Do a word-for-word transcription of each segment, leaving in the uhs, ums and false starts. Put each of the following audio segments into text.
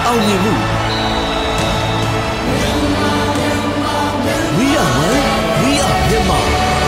အောင်မြင်မှု We are one we are Myanmar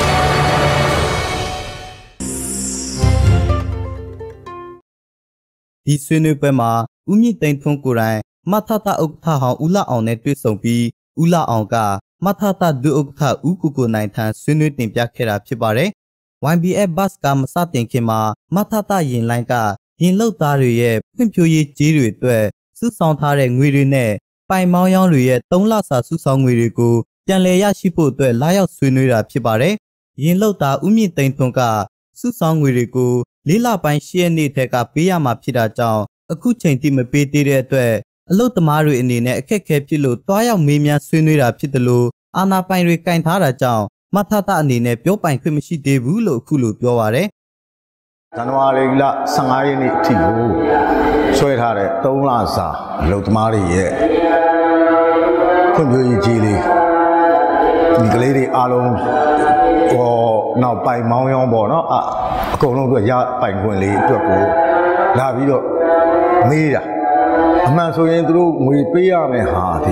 ဒီဆွေးနွေးပွဲမှာဦးမြင့်သိန်းထွန်းကိုယ်တိုင်မထသဥက္ကဋ္ဌဟောင်းဦးလှအောင်နဲ့တွေ့ဆုံပြီးဦးလှအောင်ကမထသဒုဥက္ကဋ္ဌဦးကိုကိုနိုင်ထံဆွေးနွေးတင်ပြခဲ့တာဖြစ်ပါတယ်။ ဝိုင် ဘီ အက်ဖ် bus ကမစတင်ခင်မှာမထသရင်လိုင်းကရင်လုတ်သားတွေရဲ့ဖွံ့ဖြိုးရေးကြေးတွေအတွက်စုဆောင်းထားတဲ့ငွေတွေနဲ့ပိုင်မောင်းရောင်းတွေရဲ့သုံးလစာစုဆောင်းငွေတွေကိုပြန်လည်ရရှိဖို့အတွက်လာရောက်ဆွေးနွေးတာဖြစ်ပါတယ်။ရင်လုတ်သားဦးမြင့်သိန်းထွန်းကစုဆောင်းငွေတွေကိုလေးလပိုင်းရှစ်ရက်နေ့ထက်ကပေးရမှာဖြစ်တာကြောင့်အခုချိန်ထိမပေးသေးတဲ့အတွက်အလုတ်သမားတွေအနေနဲ့အခက်အခဲဖြစ်လို့တွားရောက်မေးမြန်းဆွေးနွေးတာဖြစ်တယ်လို့အာဏာပိုင်တွေကင်ထားတာကြောင့်မထသအနေနဲ့ပြောပိုင်ခွင့်မရှိသေးဘူးလို့အခုလိုပြောပါရယ်ဇန်နဝါရီလဆယ့်ငါးရက်နေ့အထိကိုဆွဲထားတဲ့သုံးလစာအလုတ်သမားတွေရဲ့ဖွံ့ဖြိုးရေးကြီးလေးဒီကလေးတွေအားလုံးဟောနောက်ပိုင်မောင်းရောင်းပေါ့နော်အအကုန်လုံးအတွက်ရပိုင်ခွင့်လေးအတွက်ကိုလာပြီးတော့မေးတာအမှန်ဆိုရင်သူတို့ငွေပေးရမယ်ဟာဒီ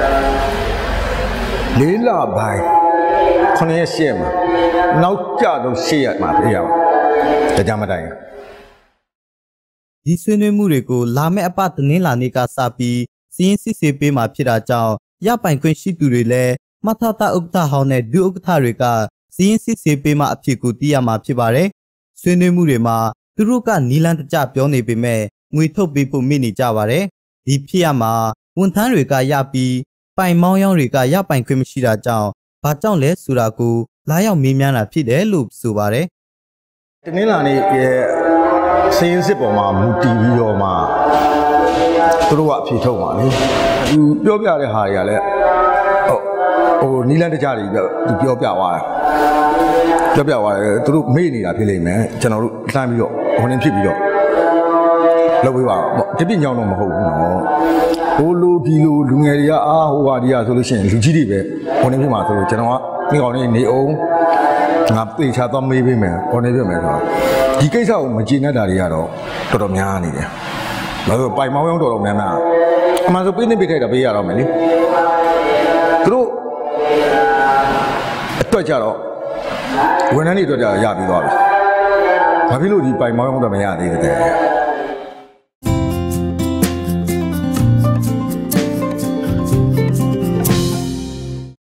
လေးလပိုင်းခုနှစ်ရက်ရှေ့မှာနောက်ကြတော့ရှေ့ရမှာပြရပါဒါကြမတိုင်ဒီဆွေးနွေးမှုတွေကိုလာမယ့်အပတ်တနင်္လာနေ့ကစပြီးစီးရင်စစ်ဆေးပေးမှာဖြစ်တာကြောင့်ရပိုင်ခွင့်ရှိသူတွေလည်းမထသဥက္ကဋ္ဌဟောင်းနဲ့ဒုဥက္ကဋ္ဌတွေကစီးရင်စစ်ဆေးပေးမှအဖြစ်ကိုသိရမှာဖြစ်ပါတယ်။ဆွေးနွေးမှုတွေမှာသူတို့ကနီလန်းတကျပြောနေပေမဲ့ငွေထုတ်ပေးဖို့မိနေကြပါတယ်။ဒီဖြစ်ရမှာဝန်ထမ်းတွေကရပြီးပိုင်မောင်းရောင်းတွေကရပိုင်ခွင့်မရှိတာကြောင့်ဘာကြောင့်လဲဆိုတာကိုလာရောက်မေးမြန်းတာဖြစ်တယ်လို့ဆိုပါတယ်။တနင်္လာနေ့ရဲ့စီးရင်စစ်ပေါ်မှာမူတည်ပြီးတော့မှသူတို့ကအဖြေထုတ်ပါလေ။သူပြောပြတဲ့ဟာတွေကလည်းဟိုနီလန်းတကြတွေသူပြောပြသွားတယ်ပြောပြသွားတယ်သူတို့မေ့နေတာဖြစ်လိမ့်မယ်ကျွန်တော်တို့လှမ်းပြီးတော့ဟိုနေဖြစ်ပြီးတော့လုပ်ပေးပါပေါ့တပိညောင်းတော့မဟုတ်ဘူးနော်ဟိုလိုဒီလိုလူငယ်တွေကအာဟိုဟာဒီဟာဆိုလို့ရှိရင်လူကြီးတွေပဲဟိုနေဖြစ်မှာဆိုလို့ကျွန်တော်ကဒီကောင်လေးနေအောင်ငါပြေချသွားမေးပေးမယ်ဟိုနေပြမယ်ဆိုတော့ဒီကိစ္စကိုမကျေနပ်တာတွေကတော့တော်တော်များနေတယ်ဘာလို့ပိုင်မောင်းရောင်းတော်တော်များများအမှန်ဆိုပေးနေပေးထိုက်တာပေးရတော့မယ်လေသူတို့အတွက်ကြတော့ဝန်ထမ်းတွေအတွက်ကြရပြီးသွားပြီ။ဘာဖြစ်လို့ဒီပိုင်မောင်းရောင်းတော့မရသေးတဲ့